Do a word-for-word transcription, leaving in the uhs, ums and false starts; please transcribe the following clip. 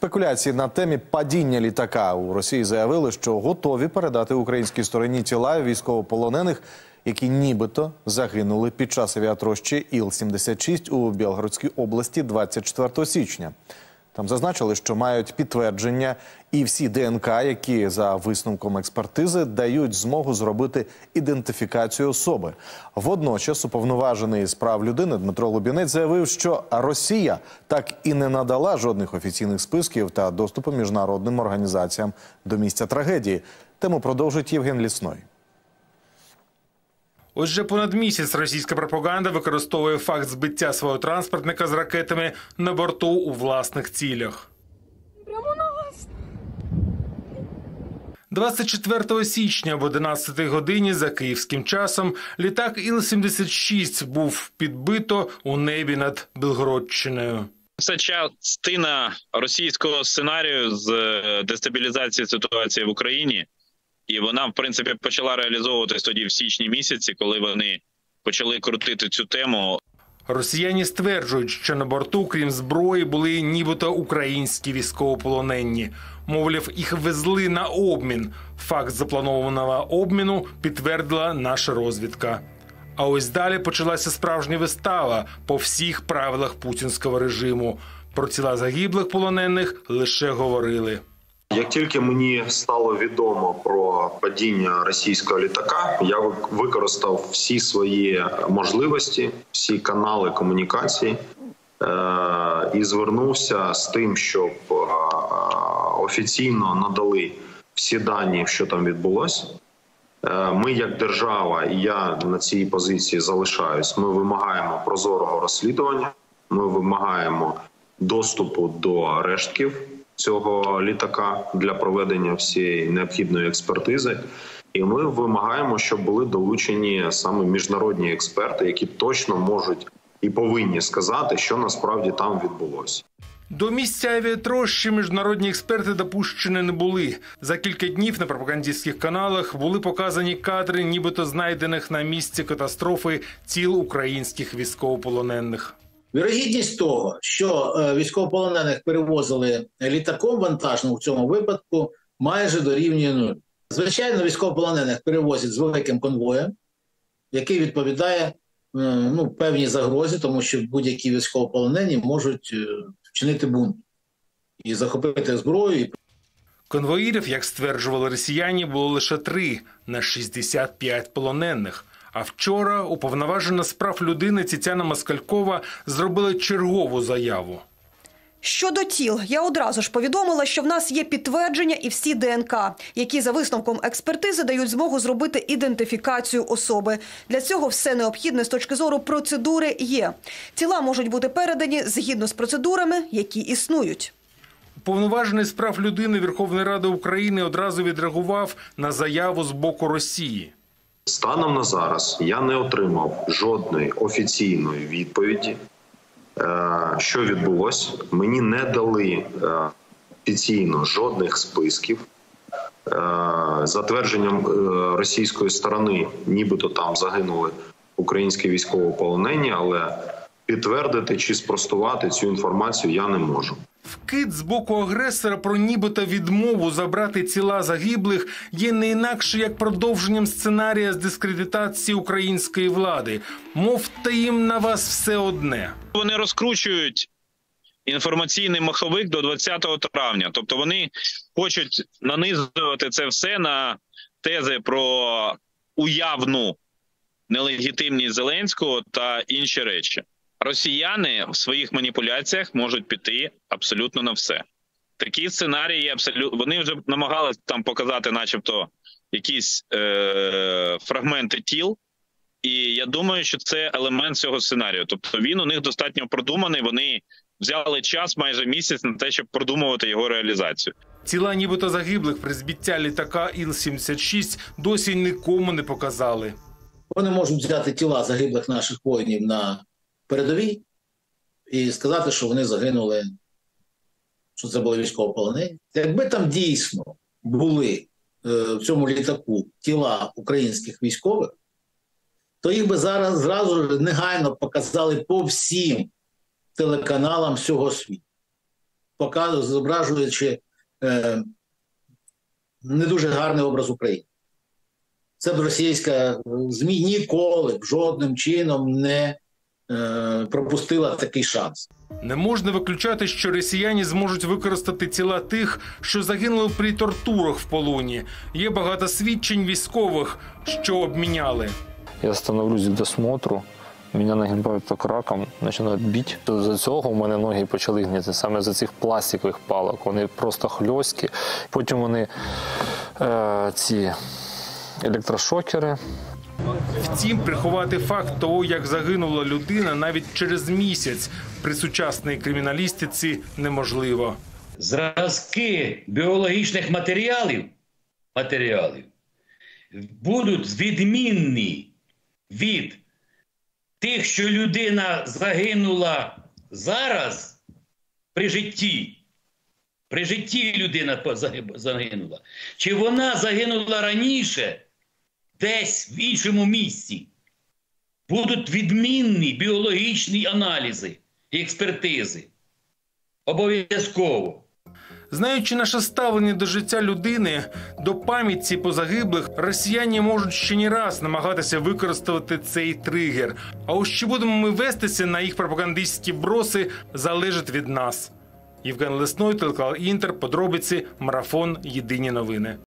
спекуляції на темі падіння літака. У Росії заявили, що готові передати українській стороні тіла військовополонених, які нібито загинули під час авіатрощі Іл сімдесят шість у Білгородській області двадцять четвертого січня. Там зазначили, що мають підтвердження і всі ДНК, які за висновком експертизи дають змогу зробити ідентифікацію особи. Водночас уповноважений з прав людини Дмитро Лубінець заявив, що Росія так і не надала жодних офіційних списків та доступу міжнародним організаціям до місця трагедії. Тему продовжить Євген Лісной. Ось вже понад місяць російська пропаганда використовує факт збиття свого транспортника з ракетами на борту у власних цілях. Прямо на вас. двадцять четвертого січня об одинадцятій годині за київським часом літак Іл сімдесят шість був підбито у небі над Білгородщиною. Це частина російського сценарію з дестабілізації ситуації в Україні. І вона, в принципі, почала реалізовуватись тоді в січні місяці, коли вони почали крутити цю тему. Росіяни стверджують, що на борту, крім зброї, були нібито українські військовополонені. Мовляв, їх везли на обмін. Факт запланованого обміну підтвердила наша розвідка. А ось далі почалася справжня вистава по всіх правилах путінського режиму. Про тіла загиблих полонених лише говорили. Як тільки мені стало відомо про падіння російського літака, я використав всі свої можливості, всі канали комунікації і звернувся з тим, щоб офіційно надали всі дані, що там відбулося. Ми як держава, і я на цій позиції залишаюсь, ми вимагаємо прозорого розслідування, ми вимагаємо доступу до рештків цього літака для проведення всієї необхідної експертизи. І ми вимагаємо, щоб були долучені саме міжнародні експерти, які точно можуть і повинні сказати, що насправді там відбулося. До місця авіатрощі міжнародні експерти допущені не були. За кілька днів на пропагандистських каналах були показані кадри нібито знайдених на місці катастрофи тіл українських військовополонених. Вірогідність того, що військовополонених перевозили літаком вантажним в цьому випадку, майже дорівнює нуль. Звичайно, військовополонених перевозять з великим конвоєм, який відповідає ну, певній загрозі, тому що будь-які військовополонені можуть вчинити бунт і захопити зброю. Конвоїрів, як стверджували росіяни, було лише три на шістдесят п'ять полонених. А вчора уповноважена з прав людини Тетяна Москалькова зробила чергову заяву. Щодо тіл, я одразу ж повідомила, що в нас є підтвердження і всі ДНК, які за висновком експертизи дають змогу зробити ідентифікацію особи. Для цього все необхідне з точки зору процедури є. Тіла можуть бути передані згідно з процедурами, які існують. Уповноважений з прав людини Верховної Ради України одразу відреагував на заяву з боку Росії. Станом на зараз я не отримав жодної офіційної відповіді, що відбулося. Мені не дали офіційно жодних списків. За твердженням російської сторони, нібито там загинули українські військовополонені, але підтвердити чи спростувати цю інформацію я не можу. Вкид з боку агресора про нібито відмову забрати тіла загиблих є не інакше як продовженням сценарія з дискредитації української влади. Мовте їм на вас все одне. Вони розкручують інформаційний маховик до двадцятого травня. Тобто вони хочуть нанизувати це все на тези про уявну нелегітимність Зеленського та інші речі. Росіяни в своїх маніпуляціях можуть піти абсолютно на все. Такі сценарії абсолютно вони вже намагалися там показати, начебто, якісь е- фрагменти тіл. І я думаю, що це елемент цього сценарію. Тобто він у них достатньо продуманий. Вони взяли час, майже місяць, на те, щоб продумувати його реалізацію. Тіла нібито загиблих при збиття літака Іл сімдесят шість досі нікому не показали. Вони можуть взяти тіла загиблих наших воїнів на передовій і сказати, що вони загинули, що це були військовополонені. Якби там дійсно були е, в цьому літаку тіла українських військових, то їх би зараз зразу негайно показали по всім телеканалам всього світу. показує, зображуючи е, не дуже гарний образ України. Це б російська ЗМІ ніколи б жодним чином не е, пропустила такий шанс. Не можна виключати, що росіяни зможуть використати тіла тих, що загинули при тортурах в полоні. Є багато свідчень військових, що обміняли. Я становлюсь к досмотру, мене нагибають так раком, починають бити. За цього в мене ноги почали гнити, саме за цих пластикових палок. Вони просто хльосткі. Потім вони е, ці електрошокери. Втім, приховати факт того, як загинула людина навіть через місяць при сучасній криміналістиці неможливо. Зразки біологічних матеріалів, матеріалів будуть відмінні від тих, що людина загинула зараз при житті. При житті людина загинула. Чи вона загинула раніше десь в іншому місці? Будуть відмінні біологічні аналізи і експертизи. Обов'язково. Знаючи наше ставлення до життя людини, до пам'яті позагиблих, росіяни можуть ще не раз намагатися використати цей тригер. А ось чи будемо ми вестися на їх пропагандистські броси, залежить від нас. Євген Лесной, телеканал Інтер, подробиці, марафон, єдині новини.